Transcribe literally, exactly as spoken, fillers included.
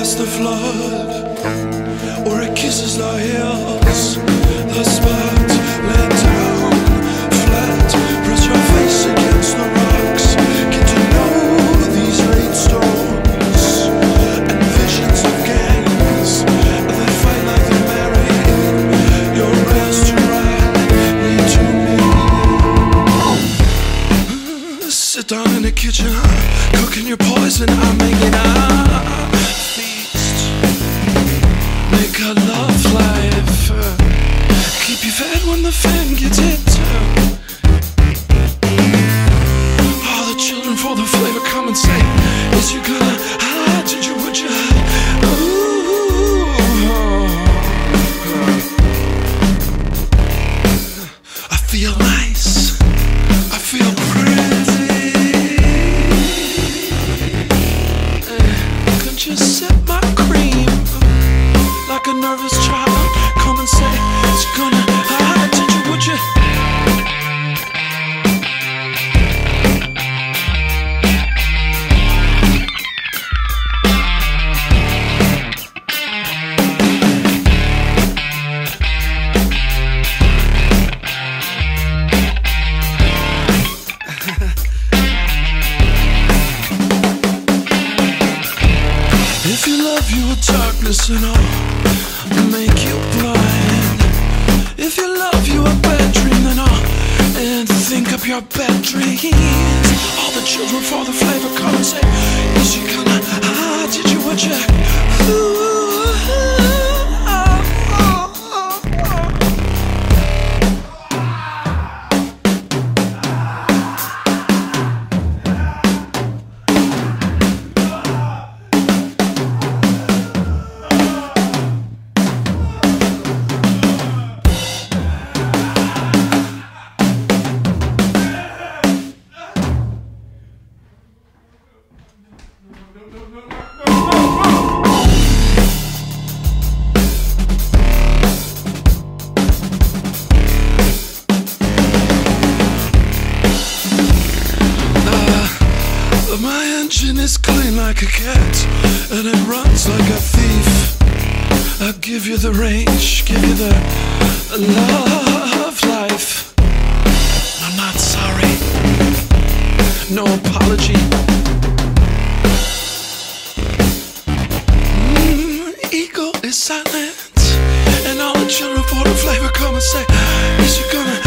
past the flood, or it kisses the hills. The spot let down flat, press your face against the rocks. Get to know these late storms and visions of gangs that fight like they're married. Your restaurant need to me. Sit down in the kitchen, cooking your poison, I'm making a feast. Make a love life, keep you fed when the fan gets hit. All the children for the flavor come and say, is you gonna hide? Did you, would you? Ooh. I feel nice, I feel pretty. Just sip my cream like a nervous child. Come and say it's gonna hide. Did you, would you? If you love your darkness and all make you blind. If you love your bad dream, then I'll and think up your bad dreams. All the children for the flavor come and say, is you gonna hide? Did you, would you? Ooh. My engine is clean like a cat, and it runs like a thief. I'll give you the range, give you the love life. I'm not sorry, no apology. Mm, ego is silent, and all the children for the flavor come and say, is you gonna